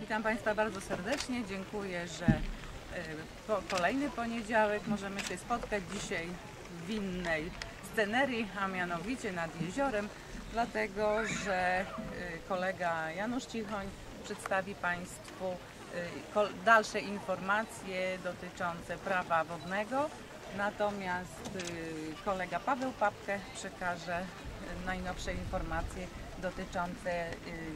Witam Państwa bardzo serdecznie. Dziękuję, że kolejny poniedziałek możemy się spotkać dzisiaj w innej scenerii, a mianowicie nad jeziorem, dlatego że kolega Janusz Cichoń przedstawi Państwu dalsze informacje dotyczące prawa wodnego, natomiast kolega Paweł Papke przekaże najnowsze informacje dotyczące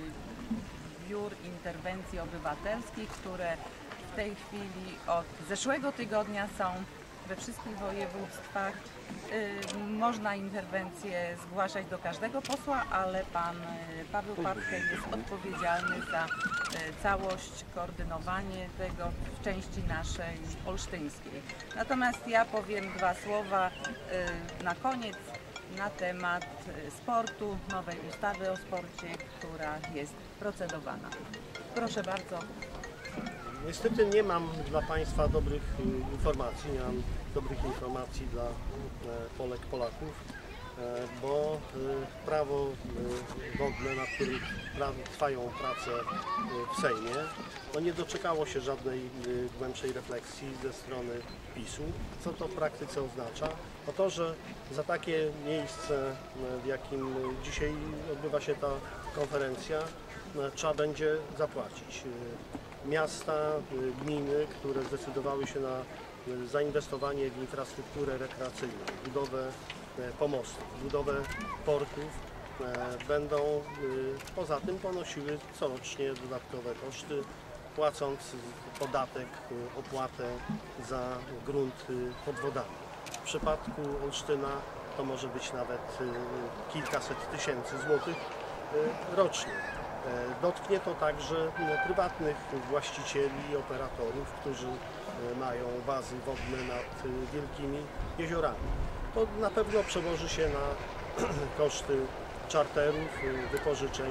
biur interwencji obywatelskich, które w tej chwili od zeszłego tygodnia są we wszystkich województwach. Można interwencje zgłaszać do każdego posła, ale pan Paweł Papke jest odpowiedzialny za całość, koordynowanie tego w części naszej olsztyńskiej. Natomiast ja powiem dwa słowa na koniec na temat sportu, nowej ustawy o sporcie, która jest procedowana. Proszę bardzo. Niestety nie mam dla Państwa dobrych informacji, nie mam dobrych informacji dla Polek, Polaków, bo prawo wodne, nad którym trwają prace w Sejmie, nie doczekało się żadnej głębszej refleksji ze strony PiS-u. Co to w praktyce oznacza? O to, że za takie miejsce, w jakim dzisiaj odbywa się ta konferencja, trzeba będzie zapłacić. Miasta, gminy, które zdecydowały się na zainwestowanie w infrastrukturę rekreacyjną, budowę pomostów, budowę portów, będą poza tym ponosiły corocznie dodatkowe koszty, płacąc podatek, opłatę za grunt pod wodami. W przypadku Olsztyna to może być nawet kilkaset tysięcy złotych rocznie. Dotknie to także prywatnych właścicieli i operatorów, którzy mają bazy wodne nad wielkimi jeziorami. To na pewno przełoży się na koszty czarterów, wypożyczeń,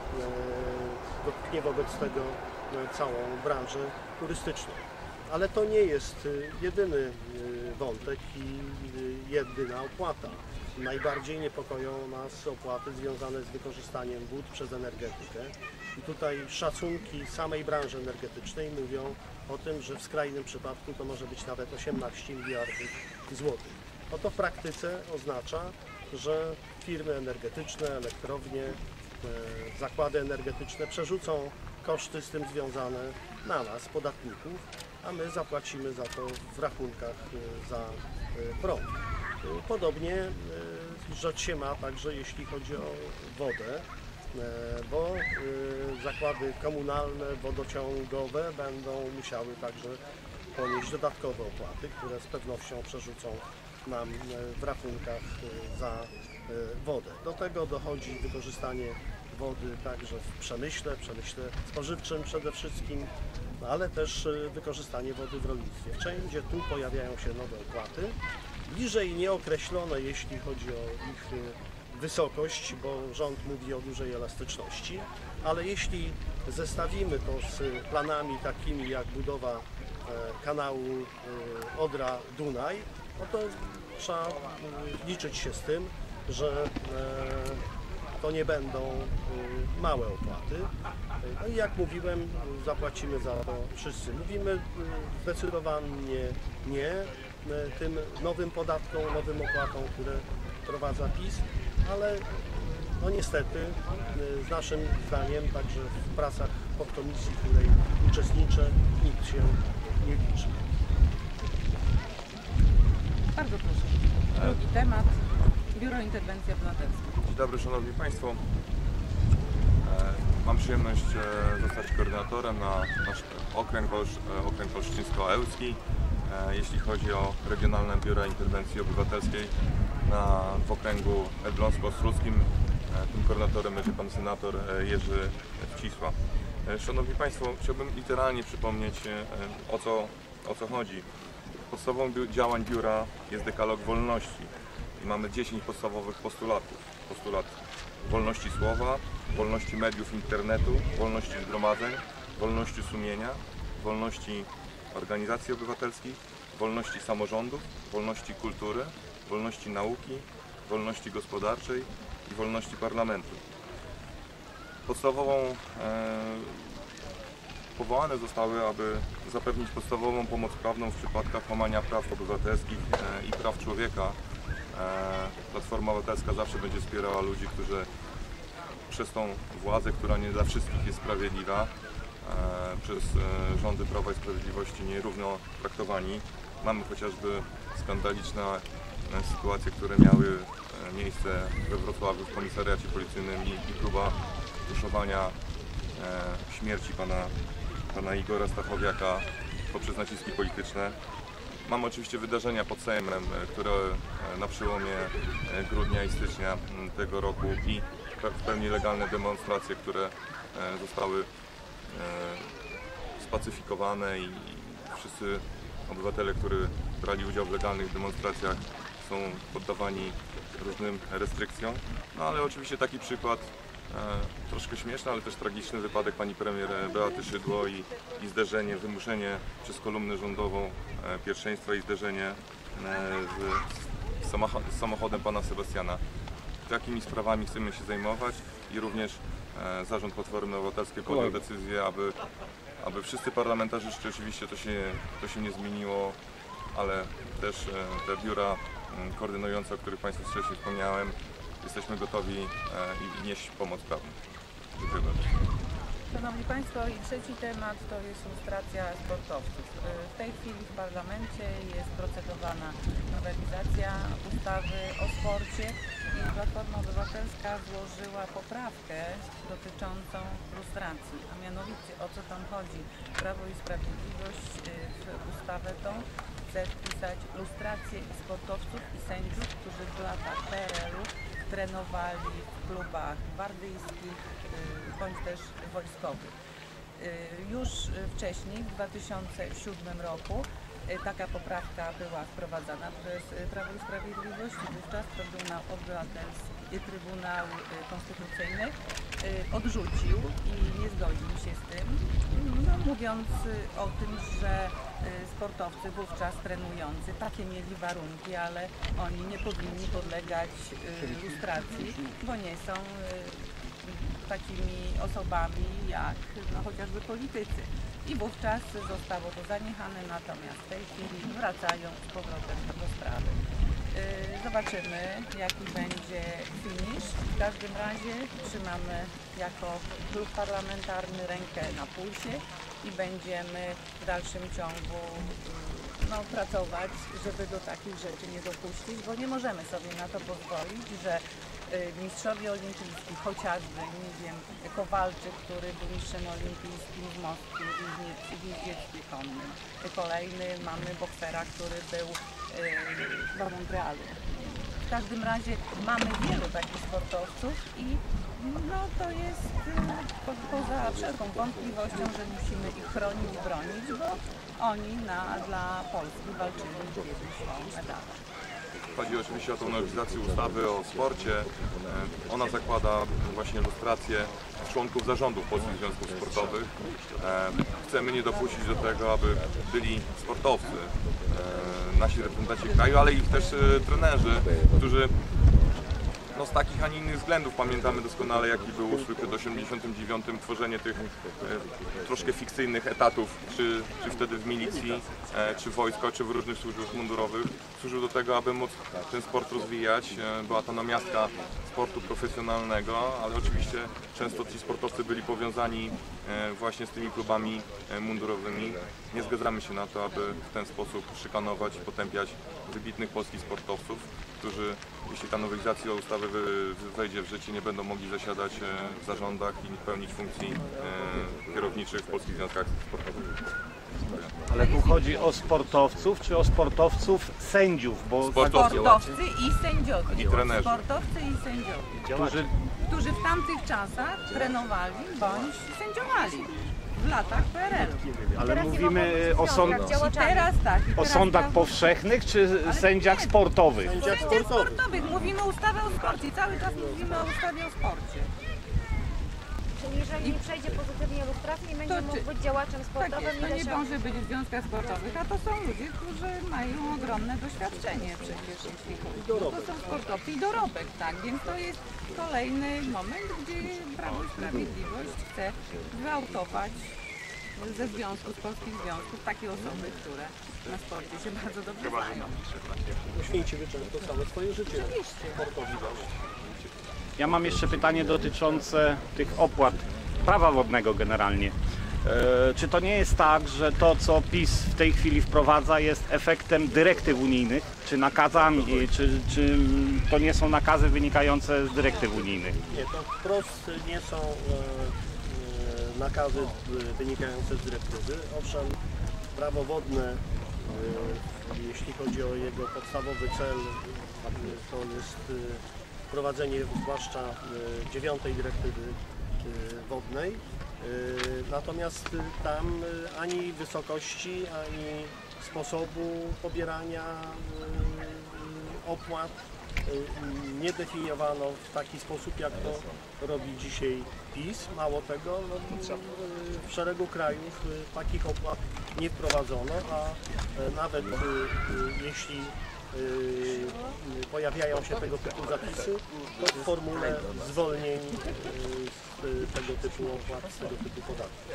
dotknie wobec tego całą branżę turystyczną. Ale to nie jest jedyny wątek i jedyna opłata. Najbardziej niepokoją nas opłaty związane z wykorzystaniem wód przez energetykę. I tutaj szacunki samej branży energetycznej mówią o tym, że w skrajnym przypadku to może być nawet 18 miliardów złotych. To w praktyce oznacza, że firmy energetyczne, elektrownie, zakłady energetyczne przerzucą koszty z tym związane na nas, podatników, a my zapłacimy za to w rachunkach za prąd. Podobnie rzecz się ma także jeśli chodzi o wodę, bo zakłady komunalne, wodociągowe będą musiały także ponieść dodatkowe opłaty, które z pewnością przerzucą nam w rachunkach za wodę. Do tego dochodzi wykorzystanie wody także w przemyśle spożywczym przede wszystkim, ale też wykorzystanie wody w rolnictwie. Wszędzie tu pojawiają się nowe opłaty, bliżej nieokreślone, jeśli chodzi o ich wysokość, bo rząd mówi o dużej elastyczności, ale jeśli zestawimy to z planami takimi jak budowa kanału Odra-Dunaj, to trzeba liczyć się z tym, że to nie będą małe opłaty. No i jak mówiłem, zapłacimy za to wszyscy. Mówimy zdecydowanie nie tym nowym podatkom, nowym opłatom, które wprowadza PiS, ale niestety z naszym zdaniem także w pracach podkomisji, w której uczestniczę, nikt się nie liczy. Bardzo proszę. Drugi temat. Biuro Interwencji Obywatelskiej. Dzień dobry Szanowni Państwo. Mam przyjemność zostać koordynatorem na nasz okręg olsztyńsko-ełcki, jeśli chodzi o Regionalne Biuro Interwencji Obywatelskiej w okręgu elbląsko-ostruckim. Tym koordynatorem będzie pan senator Jerzy Wcisła. Szanowni Państwo, chciałbym literalnie przypomnieć o co chodzi. Podstawą działań biura jest dekalog wolności. I mamy 10 podstawowych postulatów. Postulat wolności słowa, wolności mediów internetu, wolności zgromadzeń, wolności sumienia, wolności organizacji obywatelskich, wolności samorządów, wolności kultury, wolności nauki, wolności gospodarczej i wolności parlamentu. powołane zostały, aby zapewnić podstawową pomoc prawną w przypadkach łamania praw obywatelskich i praw człowieka. Platforma Obywatelska zawsze będzie wspierała ludzi, którzy przez tą władzę, która nie dla wszystkich jest sprawiedliwa, przez rządy Prawa i Sprawiedliwości nierówno traktowani. Mamy chociażby skandaliczne sytuacje, które miały miejsce we Wrocławiu w komisariacie policyjnym i próba tuszowania śmierci pana Igora Stachowiaka poprzez naciski polityczne. Mamy oczywiście wydarzenia pod Sejmem, które na przełomie grudnia i stycznia tego roku i w pełni legalne demonstracje, które zostały spacyfikowane i wszyscy obywatele, którzy brali udział w legalnych demonstracjach, są poddawani różnym restrykcjom. No ale oczywiście taki przykład troszkę śmieszny, ale też tragiczny wypadek pani premier Beaty Szydło i zderzenie, wymuszenie przez kolumnę rządową pierwszeństwa i zderzenie z samochodem pana Sebastiana. Takimi sprawami chcemy się zajmować i również zarząd Platformy Obywatelskiej podjął decyzję, aby wszyscy parlamentarzyści, oczywiście to się nie zmieniło, ale też te biura koordynujące, o których Państwu wcześniej wspomniałem, jesteśmy gotowi i nieść pomoc prawną. Dziękuję bardzo. Szanowni Państwo, i trzeci temat to jest lustracja sportowców. W tej chwili w parlamencie jest procedowana nowelizacja ustawy o sporcie i Platforma Obywatelska złożyła poprawkę dotyczącą lustracji, a mianowicie o co tam chodzi. Prawo i Sprawiedliwość w ustawę tą chce wpisać lustrację sportowców i sędziów, którzy w latach PRL-u trenowali w klubach gwardyjskich bądź też wojskowych. Już wcześniej, w 2007 roku, taka poprawka była wprowadzana przez Prawo i Sprawiedliwość. Wówczas Trybunał Konstytucyjny odrzucił i nie zgodził się z tym, mówiąc o tym, że sportowcy wówczas trenujący takie mieli warunki, ale oni nie powinni podlegać lustracji, bo nie są takimi osobami jak chociażby politycy. I wówczas zostało to zaniechane, natomiast w tej chwili wracają z powrotem do sprawy. Zobaczymy, jaki będzie finisz. W każdym razie trzymamy jako klub parlamentarny rękę na pulsie i będziemy w dalszym ciągu pracować, żeby do takich rzeczy nie dopuścić, bo nie możemy sobie na to pozwolić, że mistrzowie olimpijscy, chociażby, nie wiem, Kowalczyk, który był mistrzem olimpijskim w Moskwie i w jeździectwie konnym. Kolejny mamy boksera, który był w Montrealu. W każdym razie mamy wielu takich sportowców i to jest poza wszelką wątpliwością, że musimy ich chronić, bronić, bo oni dla Polski walczyli kiedyś o medale. Chodzi oczywiście o tą nowelizację ustawy o sporcie. Ona zakłada właśnie lustrację członków zarządów polskich związków sportowych. Chcemy nie dopuścić do tego, aby byli sportowcy, nasi reprezentanci kraju, ale i też trenerzy, którzy z takich, a nie innych względów, pamiętamy doskonale, jaki był ustrój przed 89, tworzenie tych troszkę fikcyjnych etatów, czy wtedy w milicji, czy wojsko, czy w różnych służbach mundurowych, służył do tego, aby móc ten sport rozwijać. Była to namiastka sportu profesjonalnego, ale oczywiście często ci sportowcy byli powiązani właśnie z tymi klubami mundurowymi. Nie zgadzamy się na to, aby w ten sposób szykanować i potępiać wybitnych polskich sportowców, którzy, jeśli ta nowelizacja ustawy wejdzie w życie, nie będą mogli zasiadać w zarządach i pełnić funkcji kierowniczych w polskich związkach sportowych. Ale tu chodzi o sportowców, czy o sportowców sędziów? Bo sportowcy i sędziowie. I trenerzy. Sportowcy i sędziowie, którzy w tamtych czasach trenowali bądź sędziowali w latach PRL-u. Ale mówimy o o sądach powszechnych, czy sędziach sportowych? Sędziach sportowych. Mówimy o ustawie o sporcie. Cały czas mówimy o ustawie o sporcie. Czyli jeżeli nie przejdzie pozytywnie lustracji, nie będzie mógł być działaczem sportowym. Tak jest, to nie może być w związkach sportowych, a to są ludzie, którzy mają ogromne doświadczenie przecież, jeśli chodzi. To są sportowcy i dorobek, tak, więc to jest kolejny moment, gdzie Prawo i Sprawiedliwość chce wyautować ze związków, z polskich związków, takie osoby, które na sporcie się bardzo dobrze znają. Poświęciły często całe swoje życie sportowi. Ja mam jeszcze pytanie dotyczące tych opłat prawa wodnego generalnie. Czy to nie jest tak, że to, co PiS w tej chwili wprowadza, jest efektem dyrektyw unijnych, czy nakazami, czy to nie są nakazy wynikające z dyrektyw unijnych? Nie, to wprost nie są nakazy wynikające z dyrektywy. Owszem, prawo wodne, jeśli chodzi o jego podstawowy cel, to jest wprowadzenie zwłaszcza 9 dyrektywy wodnej. Natomiast tam ani wysokości, ani sposobu pobierania opłat nie definiowano w taki sposób, jak to robi dzisiaj PiS. Mało tego, w szeregu krajów takich opłat nie wprowadzono, a nawet jeśli pojawiają się tego typu zapisy, to w formule zwolnień z tego typu opłat, z tego typu podatków.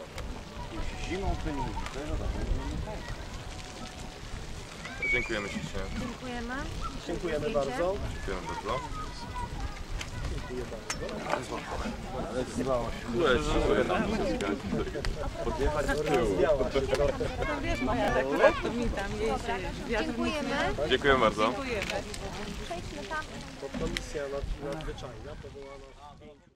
Dziękujemy ślicznie. Dziękujemy. Dziękujemy bardzo. Dziękujemy bardzo. Dziękuję bardzo. Podjechać z tyłu. No wiesz, moja akurat to mi tam jej się wiatr nic nie Dziękujemy. Dziękujemy bardzo. Dziękujemy. Przejdźmy tam. Komisja nadzwyczajna powołana